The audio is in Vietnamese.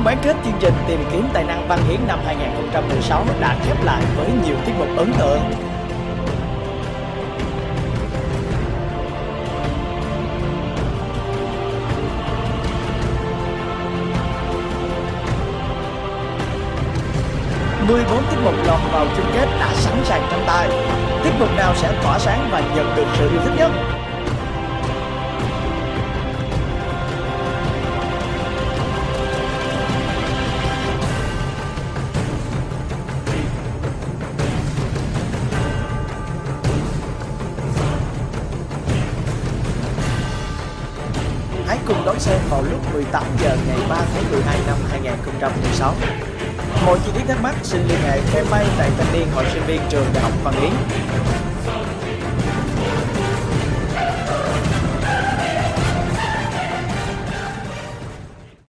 Vòng bán kết chương trình tìm kiếm tài năng Văn Hiến năm 2016 đã khép lại với nhiều tiết mục ấn tượng. Mười 14 tiết mục lọt vào chung kết đã sẵn sàng tranh tài. Tiết mục nào sẽ tỏa sáng và nhận được sự yêu thích nhất? Hãy cùng đón xem vào lúc 18 giờ ngày 3 tháng 12 năm 2016. Mọi chi tiết thắc mắc xin liên hệ fanpage Đài Thanh niên Hội sinh viên Trường Đại học Văn Hiến.